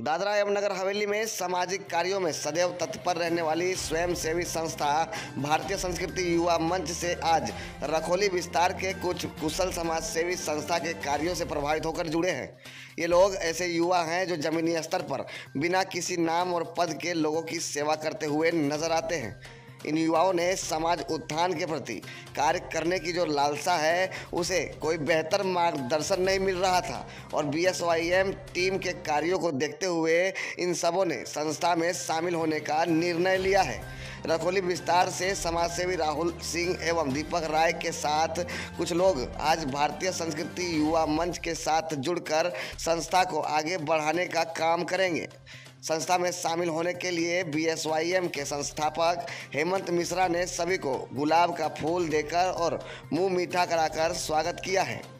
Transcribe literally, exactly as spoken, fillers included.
दादरा एवं नगर हवेली में सामाजिक कार्यों में सदैव तत्पर रहने वाली स्वयंसेवी संस्था भारतीय संस्कृति युवा मंच से आज रखोली विस्तार के कुछ कुशल समाजसेवी संस्था के कार्यों से प्रभावित होकर जुड़े हैं। ये लोग ऐसे युवा हैं जो जमीनी स्तर पर बिना किसी नाम और पद के लोगों की सेवा करते हुए नजर आते हैं। इन युवाओं ने समाज उत्थान के प्रति कार्य करने की जो लालसा है, उसे कोई बेहतर मार्गदर्शन नहीं मिल रहा था और B S Y M team के कार्यों को देखते हुए इन सबों ने संस्था में शामिल होने का निर्णय लिया है। रखोली विस्तार से समाजसेवी राहुल सिंह एवं दीपक राय के साथ कुछ लोग आज भारतीय संस्कृति युवा मंच के साथ जुड़कर संस्था को आगे बढ़ाने का काम करेंगे। संस्था में शामिल होने के लिए बी एस वाई एम के संस्थापक हेमंत मिश्रा ने सभी को गुलाब का फूल देकर और मुंह मीठा कराकर स्वागत किया है।